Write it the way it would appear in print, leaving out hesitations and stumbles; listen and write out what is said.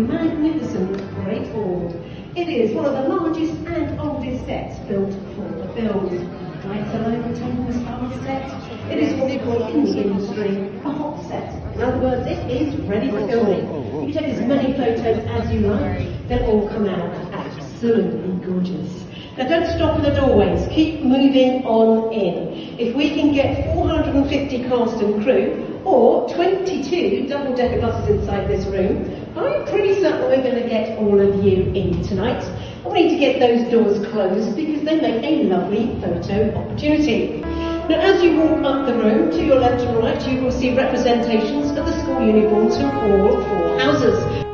magnificent Great Hall. It is one of the largest and oldest sets built for the films. Lights are over tables power set. It is what we call in the industry a hot set. In other words, it is ready for filming. You can take as many photos as you like. They'll all come out absolutely gorgeous. Now don't stop in the doorways, keep moving on in. If we can get 450 cast and crew, or 22 double-decker buses inside this room, I'm pretty certain we're going to get all of you in tonight. And we need to get those doors closed because they make a lovely photo opportunity. Now as you walk up the room, to your left and right, you will see representations of the school uniforms from all four houses.